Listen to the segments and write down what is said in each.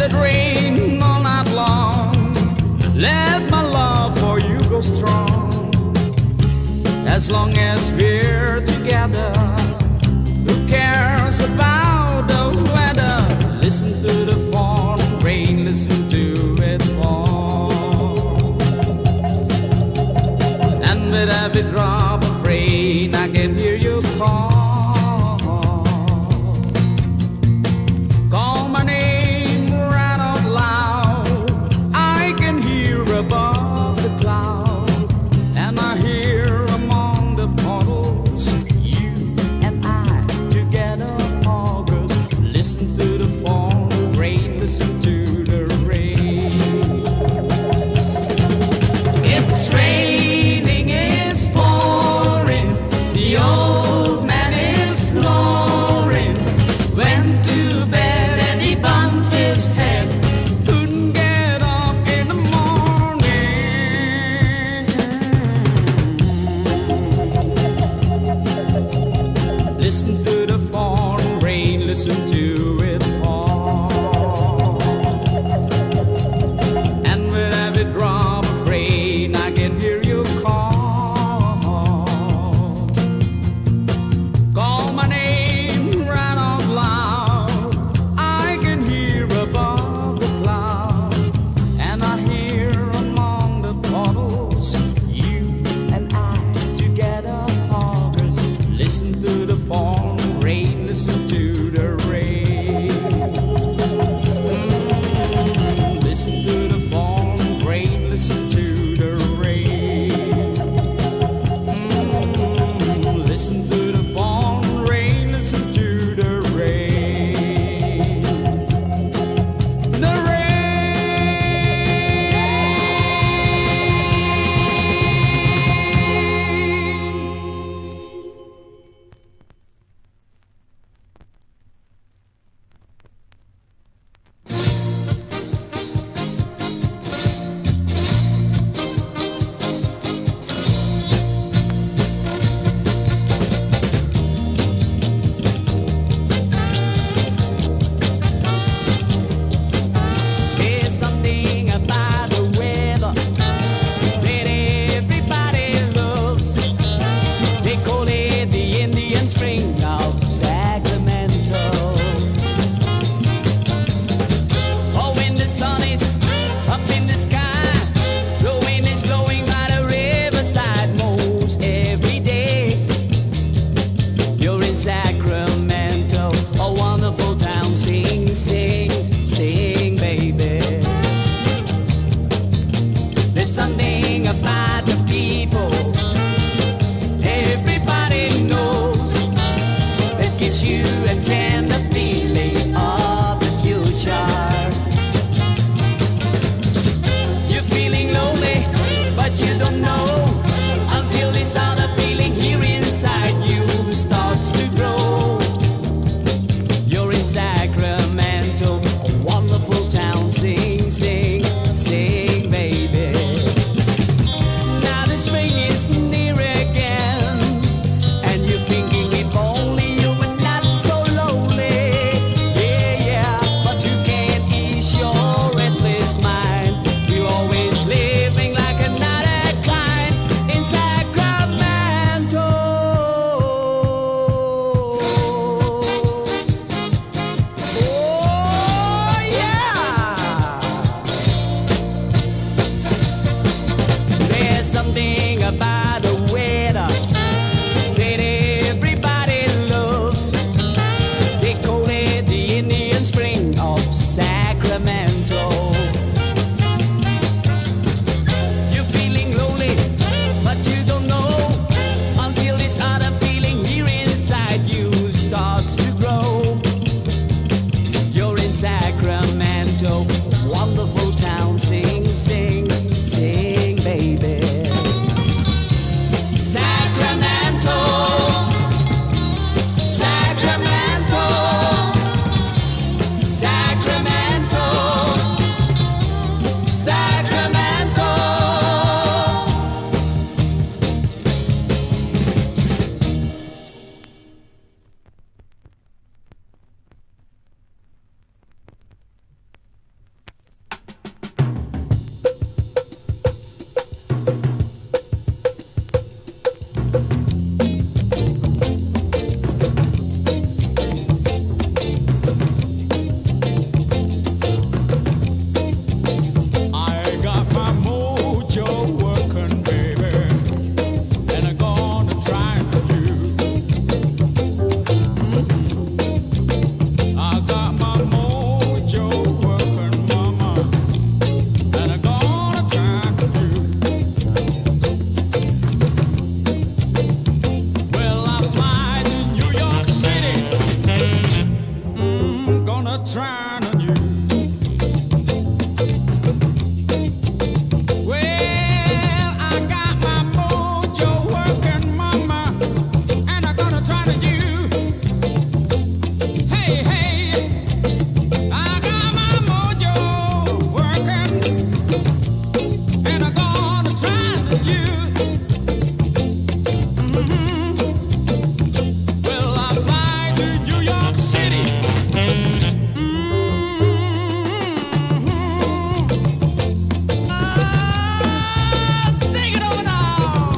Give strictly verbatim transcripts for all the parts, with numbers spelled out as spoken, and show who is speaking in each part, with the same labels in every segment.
Speaker 1: it rain all night long. Let my love for you go strong. As long as we're together, who cares about the weather? Listen to the falling rain, listen to it fall. And with every drop of rain, I can hear you call. Call my name right out loud. I can hear above the cloud, and I hear among the puddles, you and I together, August. Listen to the falling rain, listen to the rain. It's raining, it's pouring, the old man is snoring. Went to bed and he bumped his head, couldn't get up in the morning. Listen to the falling rain, listen to it fall. And with every drop of rain, I can hear you call. Call my name right out loud. I can hear above the cloud, and I hear among the puddles, you and I together, August. Listen to the falling rain, listen to the rain. Mm, listen to the falling rain, listen to the rain. Mm, listen to the falling rain, listen to the rain. The There's something about the weather that everybody loves. They call it the Indian string of Sacramento. Oh, when the sun is up in the sky, the wind is blowing by the riverside most every day. You're in Sacramento, a wonderful town. Sing, sing, sing, baby. There's something about the people everybody knows that gives you a tender feeling of the future. You're feeling lonely, but you don't know until this other feeling here inside you starts to grow. You're in Sacramento, a wonderful town. Sing, sing, sing, baby. Now the spring is near again, and you're thinking if only you were not so lonely.
Speaker 2: trying on you. Well, I got my mojo working, mama, and I'm gonna try to you. Hey, hey, I got my mojo working, and I'm gonna try to you. Mm-hmm. Well, I fly to New York City. Take it over now.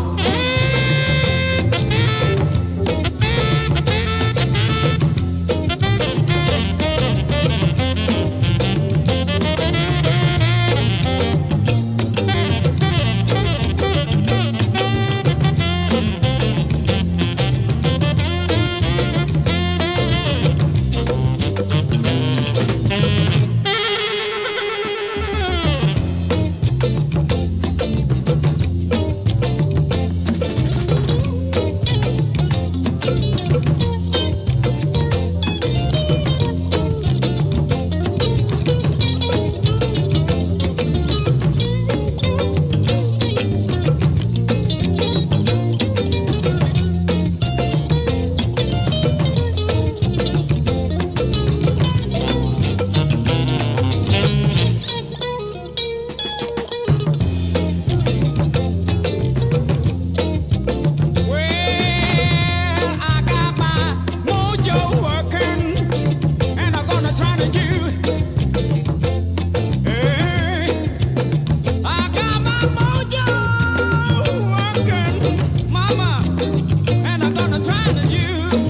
Speaker 2: Well, I got my mojo working, and I'm gonna try to you. Hey, I got my mojo working, mama, and I'm gonna try to you.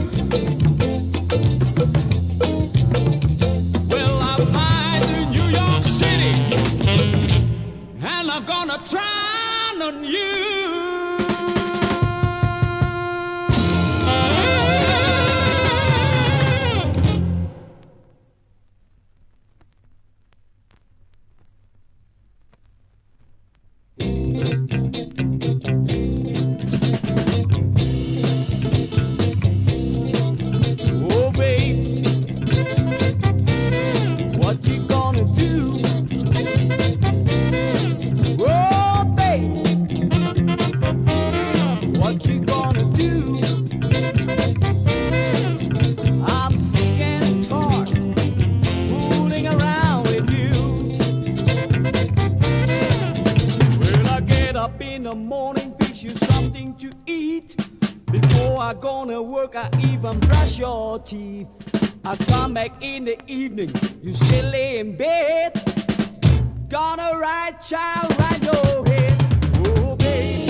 Speaker 2: Well, I fly to New York City, and I'm gonna try on you. Oh, babe, what you gonna do? Oh, babe, what you gonna do? I'm sick and tired, fooling around with you. Well, I get up in the morning, fix you something to eat. Before I gonna work, I even brush your teeth. I come back in the evening, you still lay in bed. Gonna ride, child, ride your head. Oh, babe,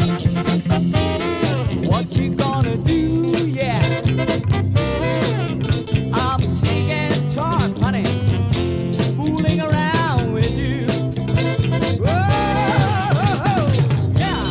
Speaker 2: what you gonna do? Yeah, I'm sick and tired, honey, fooling around with you. Whoa, yeah.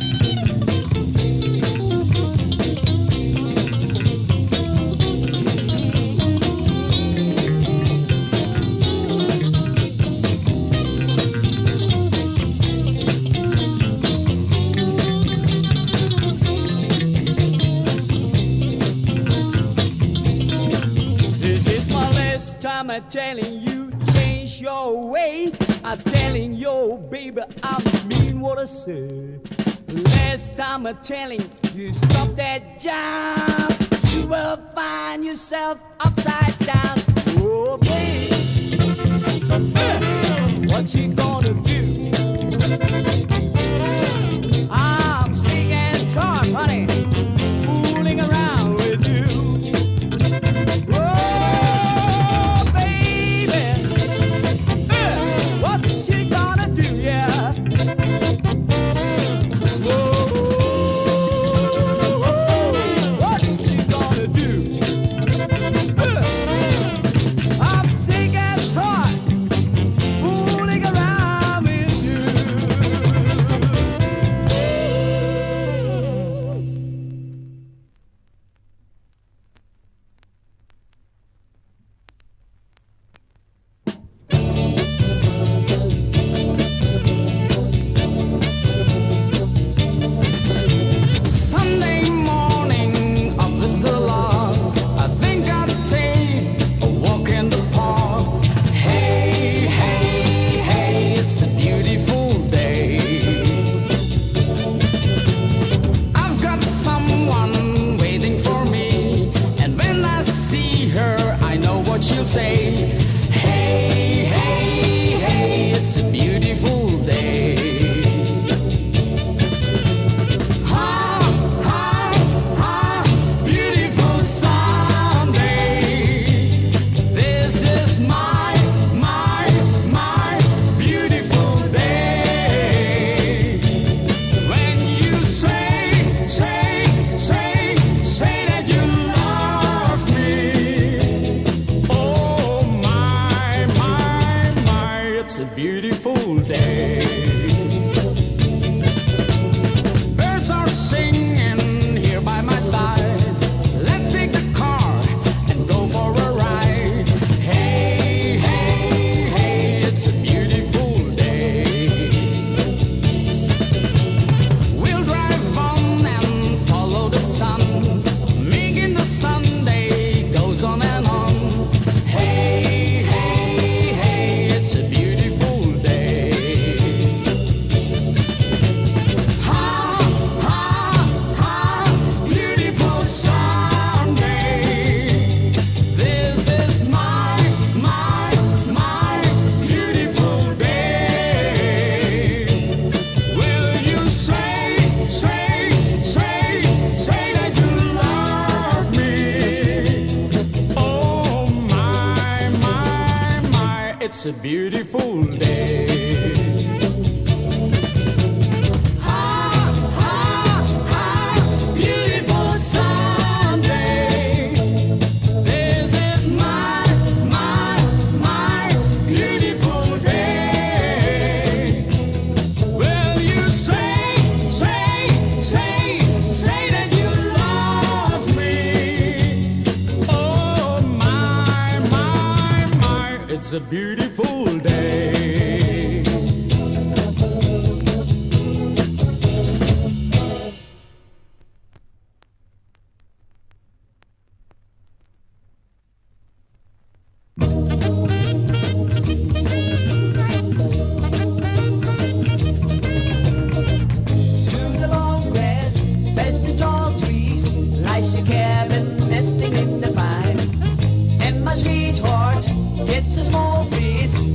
Speaker 2: This is my last time I'm telling you, change your way. I'm telling you, baby, I mean what I say. Last time I'm telling you, stop that job. You will find yourself upside down. Oh, babe, uh, what you gonna do? I'm sick and tired, honey, fooling around with you. Oh, baby, uh, what you gonna do? Yeah. Whoa, what you gonna do? Uh, I'm sick and tired, fooling around with you.
Speaker 1: what she'll say. Hey, hey, hey, it's a beautiful day. It's a beautiful day. Birds are singing here by my side. Let's take the car and go for a ride. Hey, hey, hey, it's a beautiful day. We'll drive on and follow the sun, making the Sunday goes on and on. Hey, hey, hey, it's a beautiful It's a beautiful day. Ha, ha, ha, beautiful Sunday. This is my, my, my beautiful day. Will you say, say, say, say that you love me? Oh my, my, my, it's a beautiful day.
Speaker 2: Through the long grass, past the tall trees, lies a cabin nesting in the pine. And my sweetheart gets a small feast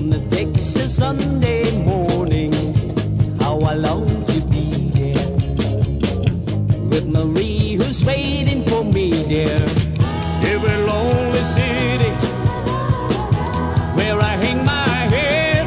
Speaker 2: on the Texas Sunday morning. How I long to be there with Marie, who's waiting for me there. Every lonely city where I hang my head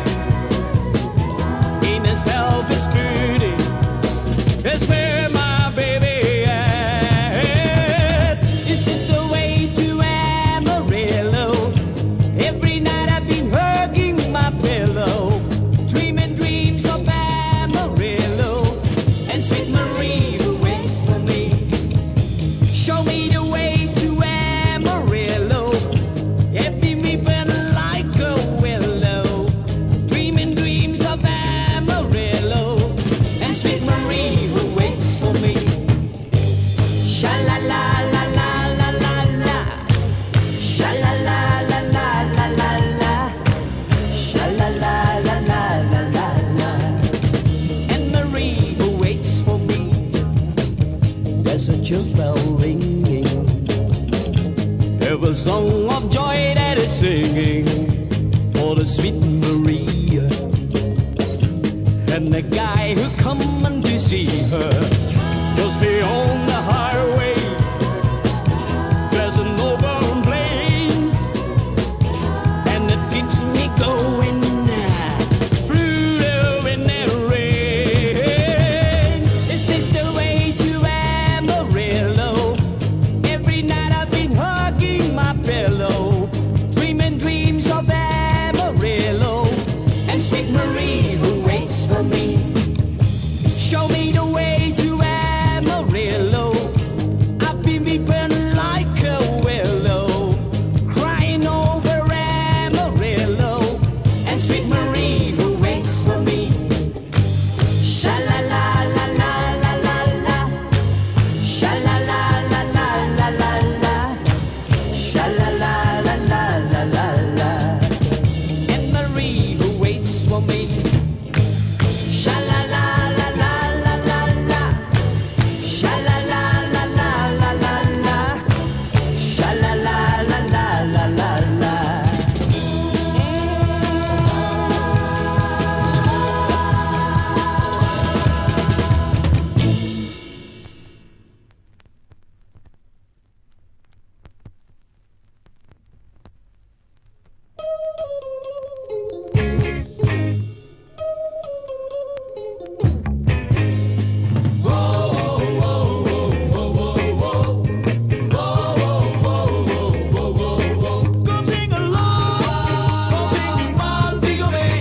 Speaker 2: in a selfish beauty, that's where my baby at. Is this the way to Amarillo? Every night I've been hugging my pillow, dreaming dreams of Amarillo and sweet Marie who waits for me. Show me the way to Amarillo. Let me weeping like a willow, dreaming dreams of Amarillo and sweet Marie who waits for me. Sha la la la la la la la, sha la la la la la la la, sha la la la la la la la. And Marie who waits for me. There's a church bell ringing, every song of joy that is singing for the sweet Maria and the guy who coming to see her. Just beyond the highway, there's an open plain, and it keeps me going through the wind and rain. This is the way to Amarillo. Every night I've been hugging my pillow, dreaming dreams of Amarillo and sweet Marie who waits for me. Show me the way to Amarillo. I've been weeping like a willow, crying over Amarillo and sweet Marie who waits for me. Sha la la la la la la la, sha la la la la la la la, sha la la la la la la la. And Marie who waits for me. Sha la la la la la la la, sha la la la la la la la, sha la la la la la la la. Come sing along, come sing Montego Bay.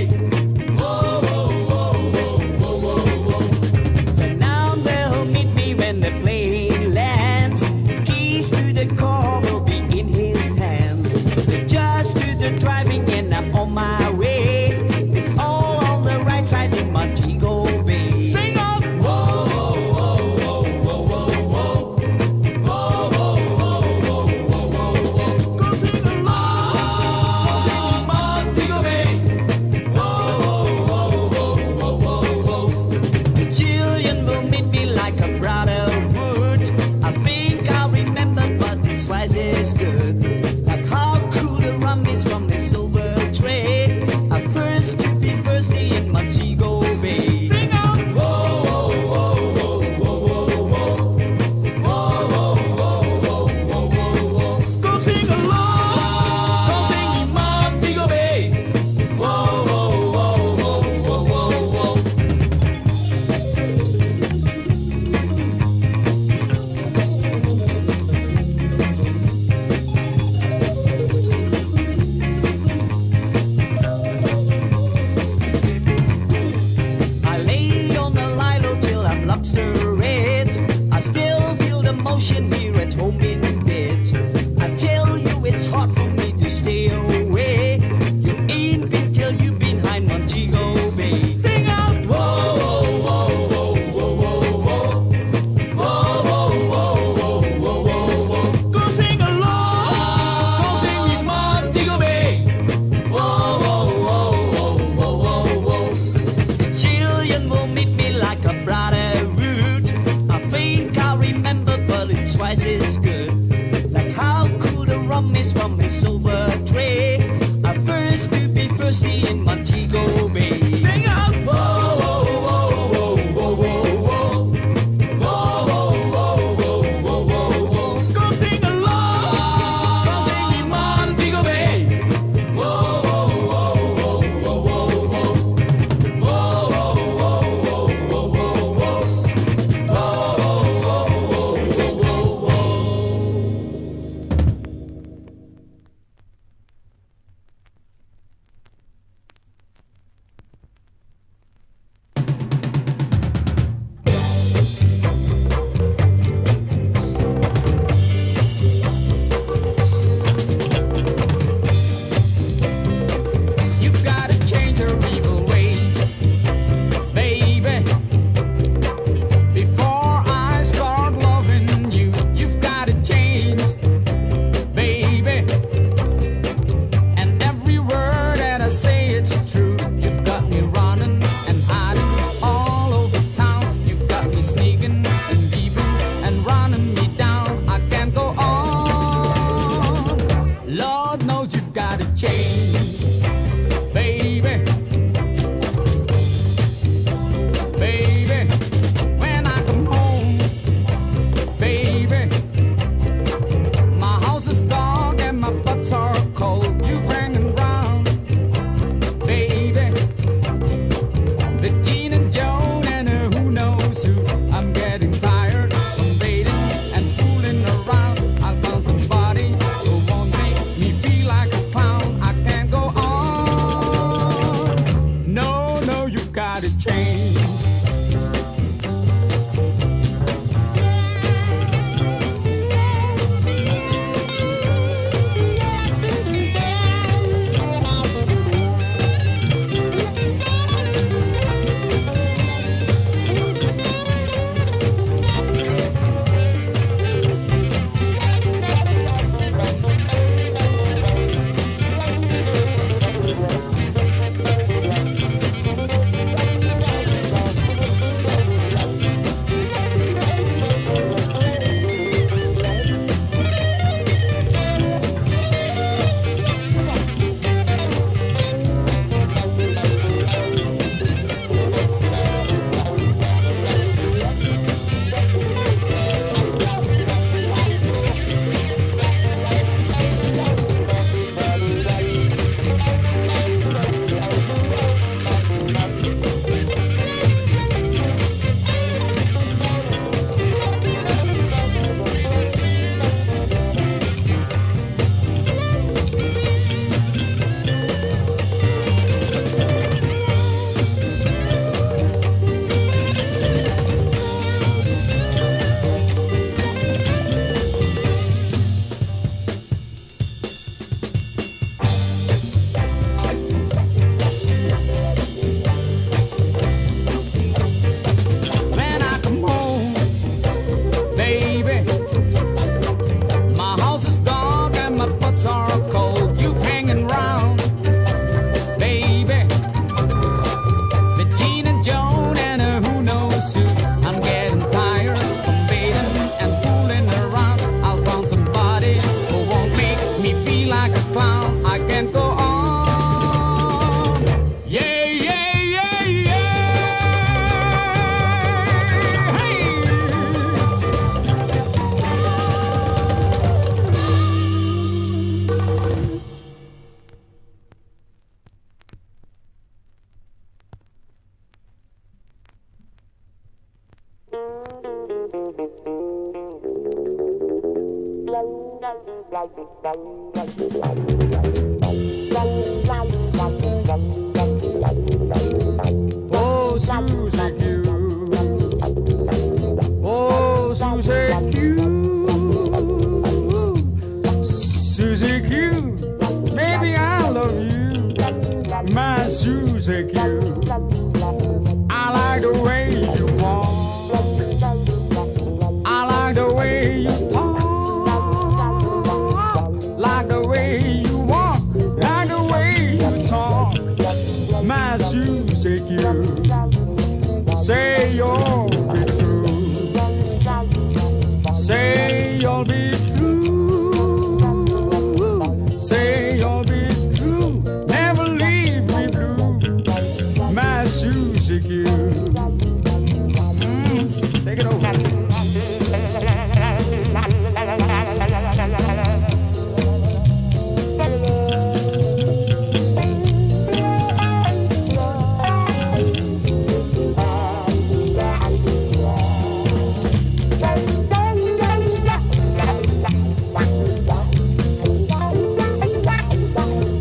Speaker 2: So now they'll meet me when the plane lands. Keys to the car will be in his hands. Just to the driving and I'm on my way. It's all on the right side in Montego Bay. Sing on! Whoa, whoa, whoa, whoa, whoa, whoa, whoa, whoa, whoa, whoa, whoa, whoa. Come sing along, come sing Montego Bay. Whoa, whoa, whoa, whoa, whoa, whoa. Jillian will meet me like a brother would. I think I'll remember, but this twice is good. Like how cool the rum is from the silver tray. I first to be thirsty in Montego Bay. Sing out! Whoa, whoa, whoa, whoa, whoa, whoa, whoa, whoa, whoa, whoa, whoa, whoa. Come sing along, come sing Montego Bay. Whoa, whoa, whoa, whoa, whoa, whoa, whoa. I lay on the lilo till I'm lobster red. I still feel the motion here at home in bed. I tell you it's hard for me to stay away. You ain't been till you've been behind Montego Bay. Sing out! Whoa, whoa, whoa, whoa, whoa, whoa, whoa, whoa, whoa, whoa, whoa, whoa, whoa. Come sing along, come sing with Montego Bay. Whoa, whoa, whoa, whoa, whoa, whoa, whoa. Jillian will meet me like a brother would. I think I'll remember, but it's twice as good. Like how cool the rum is from his silver tray. I first to be thirsty in my gotta change. Oh, Susie Q. Oh, Susie Q. Susie Q. Baby, I love you. My Susie Q. I like the way you walk. I like the way you talk. Like the way you walk. Like the way you talk. My Susie Q. Say you'll be true. Say you'll be true. Say you'll be true. Never leave me blue. My Susie Q. Mm, take it over.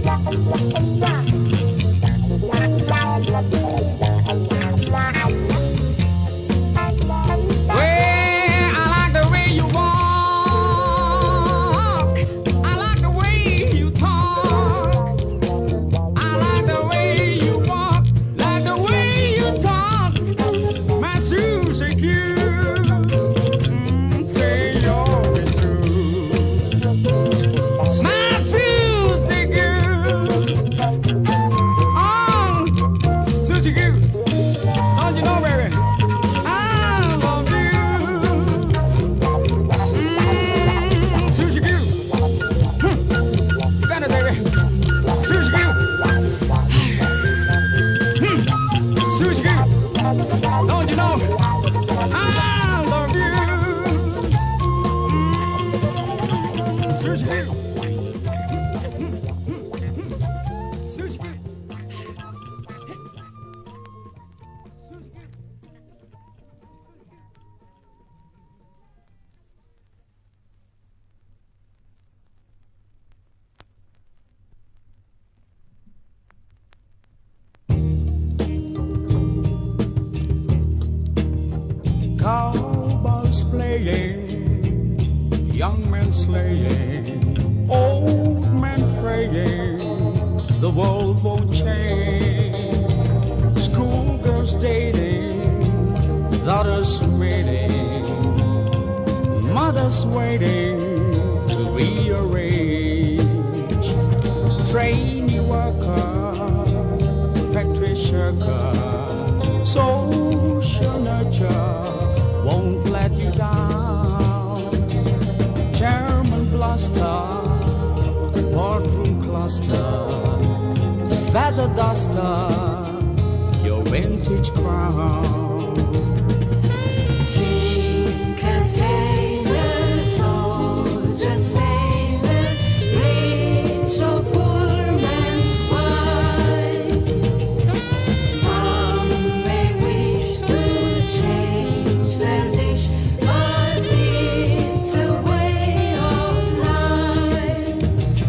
Speaker 3: Bye. young men slaying, old men praying, the world won't change. Schoolgirls dating, daughters waiting, mothers waiting to rearrange. Trainee worker, factory shirker, social nurture won't let you down. Chairman bluster, boardroom cluster, feather duster, your vintage crown.
Speaker 4: Tinker, tailor, soldier, sailor, rich or poor man's wife. Some may wish to change their dish, but it's a way of life.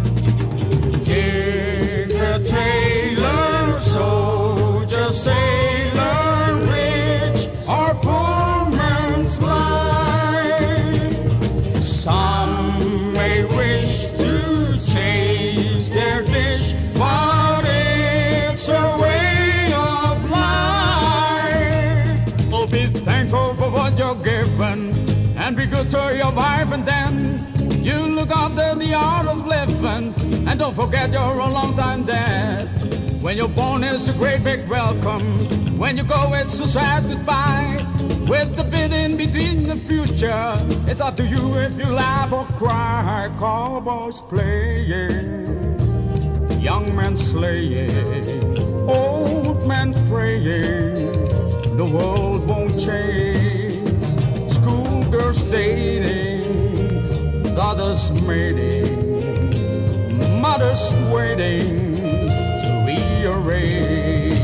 Speaker 3: Tinker, tailor, soldier, sailor, rich or poor man's life. Some may wish to change their dish, but it's a way of life. Oh, be thankful for what you're given, and be good to your wife, and then you look after the art of living, and don't forget you're a long time dead. When you're born, it's a great big welcome. When you go, it's a sad goodbye. With the bit in between the future, it's up to you if you laugh or cry. Cowboys playing, young men slaying, old men praying, the world won't change. Schoolgirls dating, daughters mating, mothers waiting to rearrange.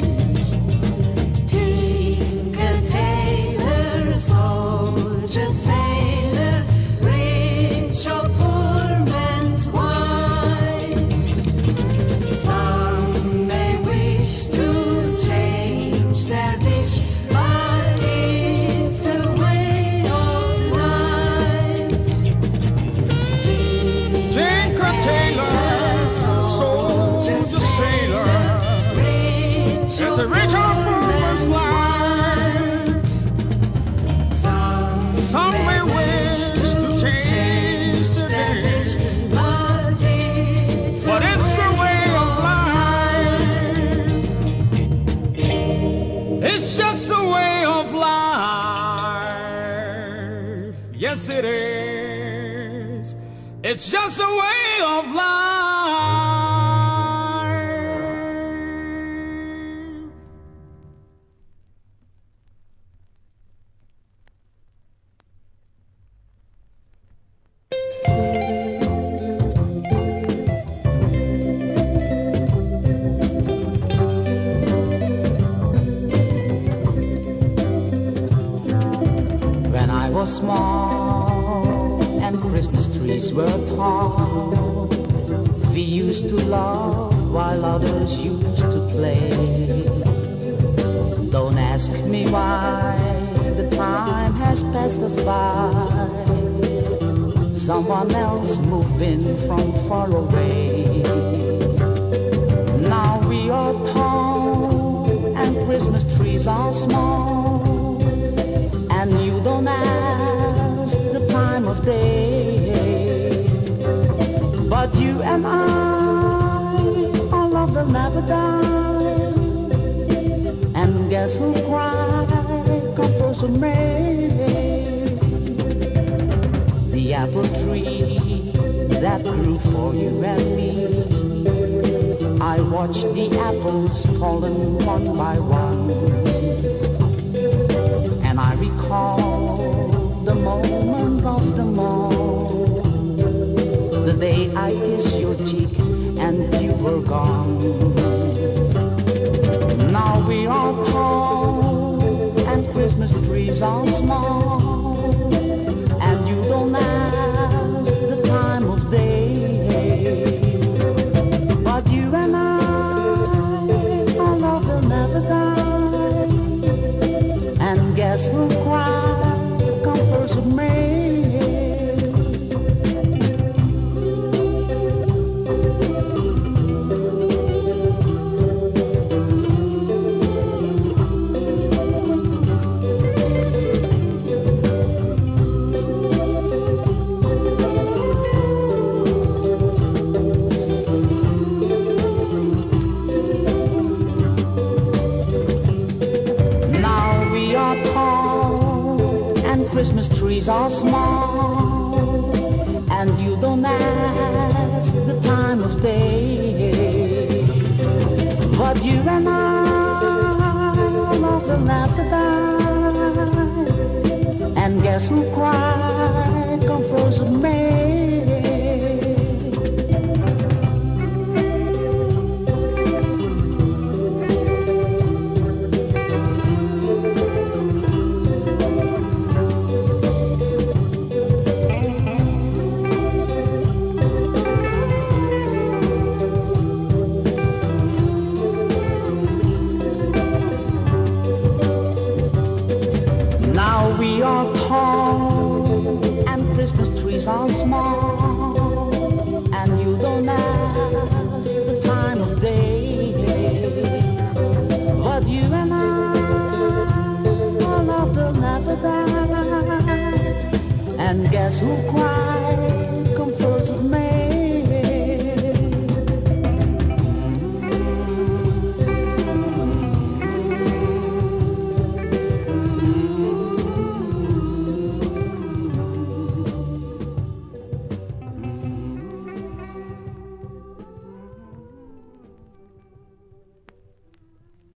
Speaker 4: Tinker, tailor, soldier, sailor, rich or poor man's wife. Some may wish to change their dish, but it's a way of life.
Speaker 3: Tinker, tailor, soldier, sailor,
Speaker 4: rich
Speaker 3: it's a rich or poor man's life. Some may wish to change the dish,
Speaker 4: but it's
Speaker 3: but it's a way of life. It's just a way of life. Yes, it is. It's just a way of life.
Speaker 2: When I was small and Christmas trees were tall, we used to laugh while others used to play. Don't ask me why, the time has passed us by. Someone else moving from far away. Now we are tall and Christmas trees are small, and you don't ask the time of day. But you and I, our love will never die. And guess who cried come first of May? The apple tree that grew for you and me. I watched the apples falling one by one, and I recall the moment of them all, the day I kissed your cheek and you were gone. Now we are tall and Christmas trees are small, and you don't ask the time of day. But you and I, our love will never die. And guess who cried come first of May?
Speaker 5: Christmas trees are small, and you don't ask the time of day. But you and I, love will never die. And guess who cried on frozen May? Now we are tall and Christmas trees are small, and you don't ask the time of day. But you and I, our love will never die. And guess who cried